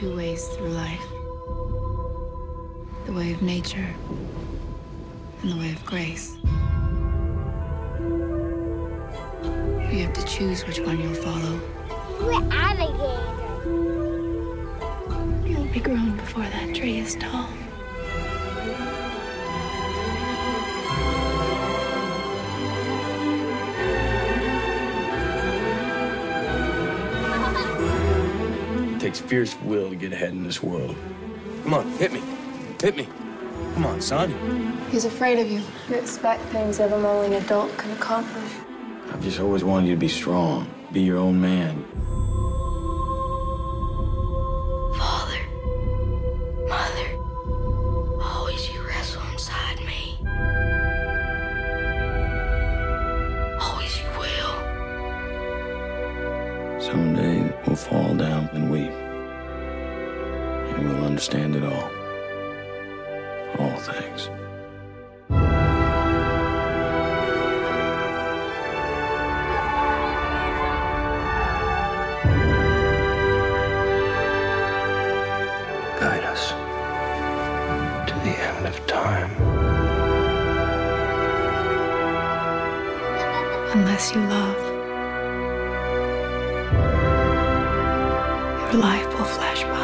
two ways through life. The way of nature and the way of grace. You have to choose which one you'll follow. We're alligator. You'll be grown before that tree is tall. It takes fierce will to get ahead in this world. Come on, hit me. Hit me. Come on, son. He's afraid of you. You expect things that only an adult can accomplish. I've just always wanted you to be strong, be your own man. Father, Mother, always you wrestle inside me. Always you will. Someday we'll fall down and weep. And we'll understand it all. All things. Guide us to the end of time. Unless you love, your life will flash by.